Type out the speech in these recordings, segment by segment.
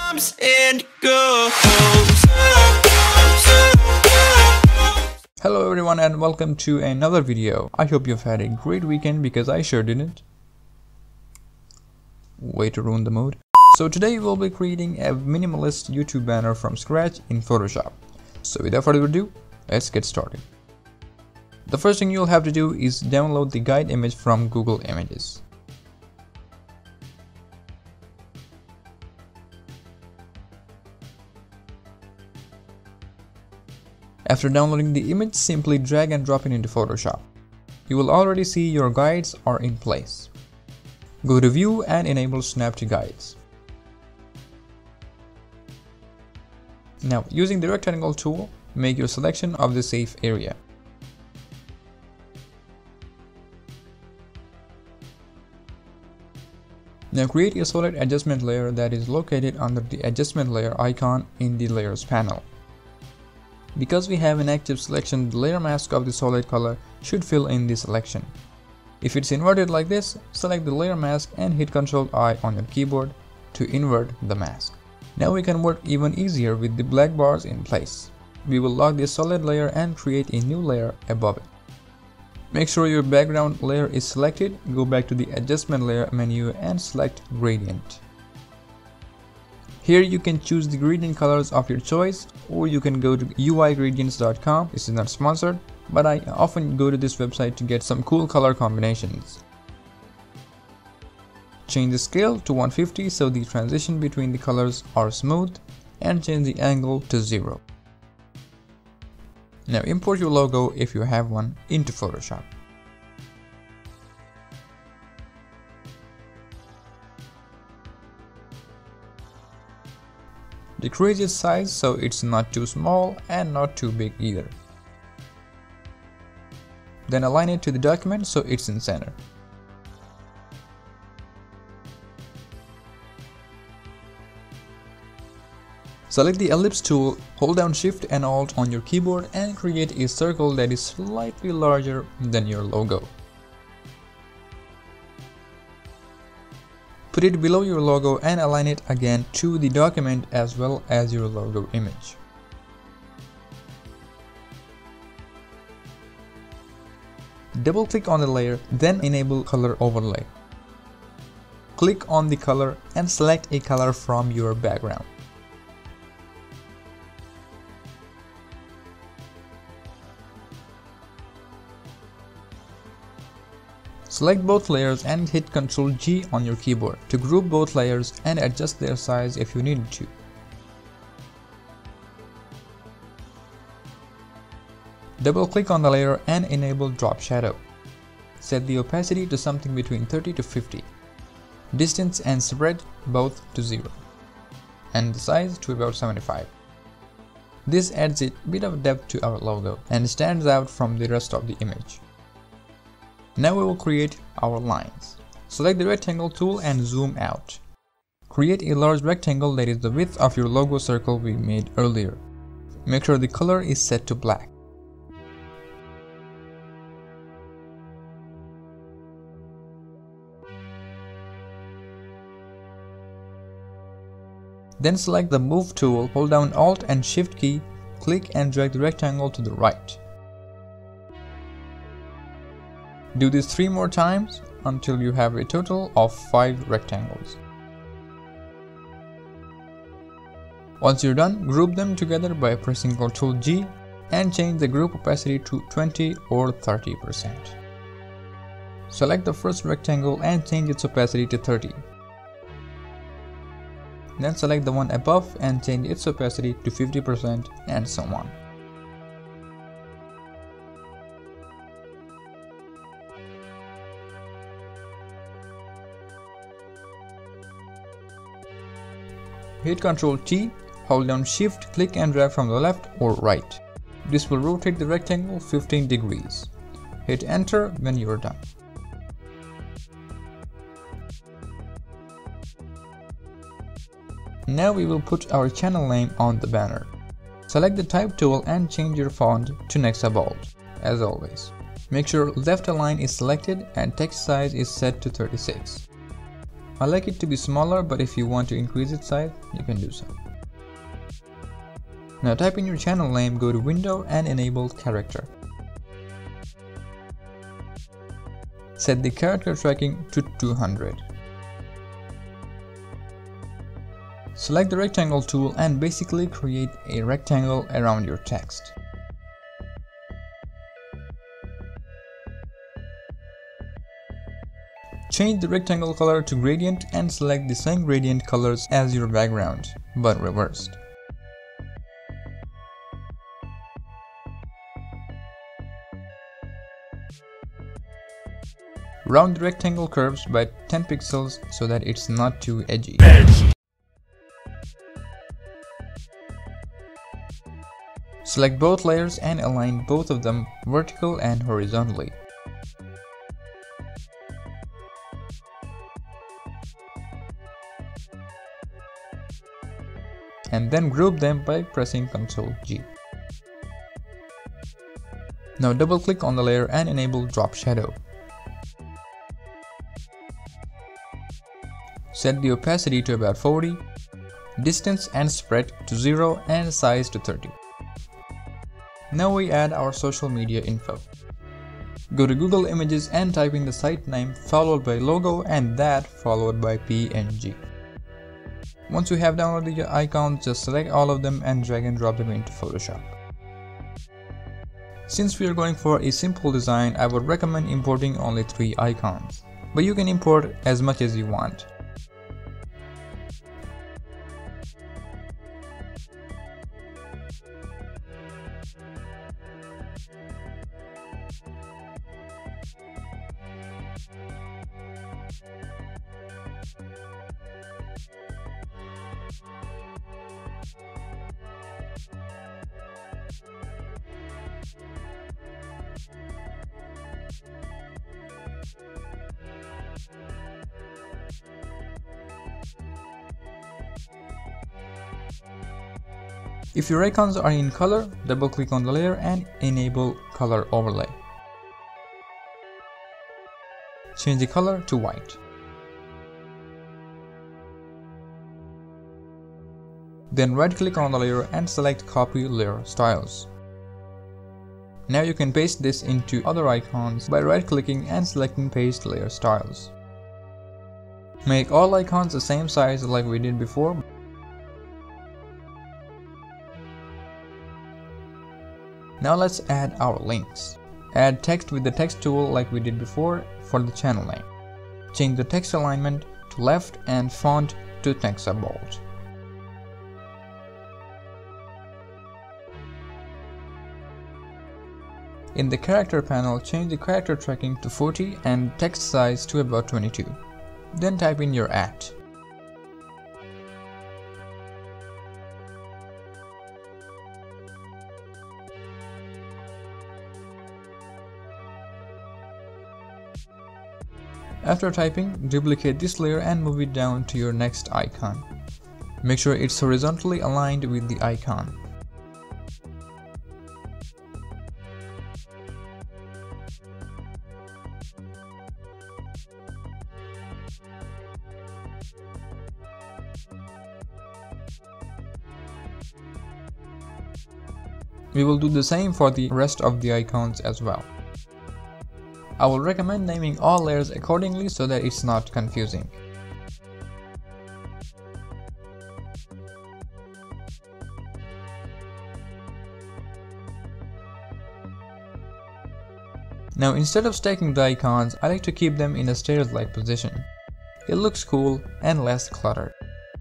comes and goes. Hello everyone and welcome to another video. I hope you've had a great weekend because I sure didn't. Way to ruin the mood. So today we'll be creating a minimalist YouTube banner from scratch in Photoshop. So without further ado, let's get started. The first thing you'll have to do is download the guide image from Google Images. After downloading the image, simply drag and drop it into Photoshop. You will already see your guides are in place. Go to View and enable Snap to Guides. Now, using the rectangle tool, make your selection of the safe area. Now create a solid adjustment layer that is located under the adjustment layer icon in the Layers panel. Because we have an active selection, the layer mask of the solid color should fill in the selection. If it's inverted like this, select the layer mask and hit Ctrl-I on your keyboard to invert the mask. Now we can work even easier with the black bars in place. We will lock the solid layer and create a new layer above it. Make sure your background layer is selected, go back to the adjustment layer menu and select gradient. Here you can choose the gradient colors of your choice, or you can go to uigradients.com. This is not sponsored, but I often go to this website to get some cool color combinations. Change the scale to 150 so the transition between the colors are smooth, and change the angle to 0. Now import your logo, if you have one, into Photoshop. Decrease its size so it's not too small and not too big either. Then align it to the document so it's in center. Select the ellipse tool, hold down Shift and Alt on your keyboard and create a circle that is slightly larger than your logo. Put it below your logo and align it again to the document as well as your logo image. Double click on the layer, then enable color overlay. Click on the color and select a color from your background. Select both layers and hit Ctrl-G on your keyboard to group both layers and adjust their size if you needed to. Double click on the layer and enable Drop Shadow. Set the opacity to something between 30 to 50. Distance and spread both to 0. And the size to about 75. This adds a bit of depth to our logo and stands out from the rest of the image. Now we will create our lines. Select the rectangle tool and zoom out. Create a large rectangle that is the width of your logo circle we made earlier. Make sure the color is set to black. Then select the Move tool, hold down Alt and Shift key, click and drag the rectangle to the right. Do this 3 more times until you have a total of 5 rectangles. Once you're done, group them together by pressing Ctrl-G and change the group opacity to 20 or 30%. Select the first rectangle and change its opacity to 30. Then select the one above and change its opacity to 50% and so on. Hit Ctrl-T, hold down Shift, click and drag from the left or right. This will rotate the rectangle 15 degrees. Hit Enter when you are done. Now we will put our channel name on the banner. Select the Type tool and change your font to Nexa Bold, as always. Make sure left align is selected and text size is set to 36. I like it to be smaller, but if you want to increase its size, you can do so. Now type in your channel name, go to Window and enable Character. Set the character tracking to 200. Select the rectangle tool and basically create a rectangle around your text. Change the rectangle color to gradient and select the same gradient colors as your background, but reversed. Round the rectangle curves by 10 pixels so that it's not too edgy. Select both layers and align both of them vertical and horizontally. And then group them by pressing Ctrl G. Now double click on the layer and enable Drop Shadow. Set the opacity to about 40, distance and spread to 0 and size to 30. Now we add our social media info. Go to Google Images and type in the site name followed by logo and that followed by PNG. Once you have downloaded your icons, just select all of them and drag and drop them into Photoshop. Since we are going for a simple design, I would recommend importing only 3 icons, but you can import as much as you want. If your icons are in color, double click on the layer and enable Color Overlay. Change the color to white. Then right click on the layer and select Copy Layer Styles. Now you can paste this into other icons by right clicking and selecting Paste Layer Styles. Make all icons the same size like we did before. Now let's add our links. Add text with the text tool like we did before for the channel name. Change the text alignment to left and font to Texa Bold. In the character panel, change the character tracking to 40 and text size to about 22. Then type in your @ After typing, duplicate this layer and move it down to your next icon. Make sure it's horizontally aligned with the icon. We will do the same for the rest of the icons as well. I will recommend naming all layers accordingly so that it's not confusing. Now instead of stacking the icons, I like to keep them in a stairs-like position. It looks cool and less cluttered.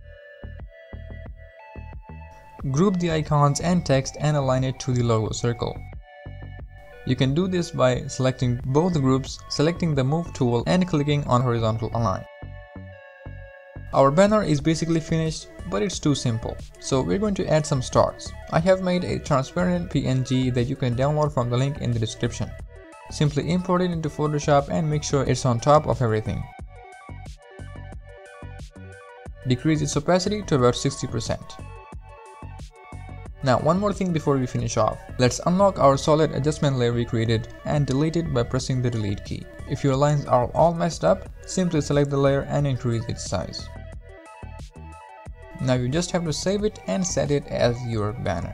Group the icons and text and align it to the logo circle. You can do this by selecting both groups, selecting the Move tool and clicking on Horizontal Align. Our banner is basically finished, but it's too simple, so we're going to add some stars. I have made a transparent PNG that you can download from the link in the description. Simply import it into Photoshop and make sure it's on top of everything. Decrease its opacity to about 60%. Now one more thing before we finish off. Let's unlock our solid adjustment layer we created and delete it by pressing the delete key. If your lines are all messed up, simply select the layer and increase its size. Now you just have to save it and set it as your banner.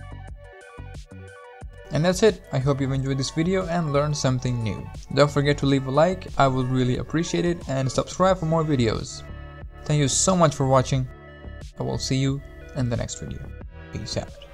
And that's it. I hope you've enjoyed this video and learned something new. Don't forget to leave a like, I would really appreciate it, and subscribe for more videos. Thank you so much for watching. I will see you in the next video. Peace out.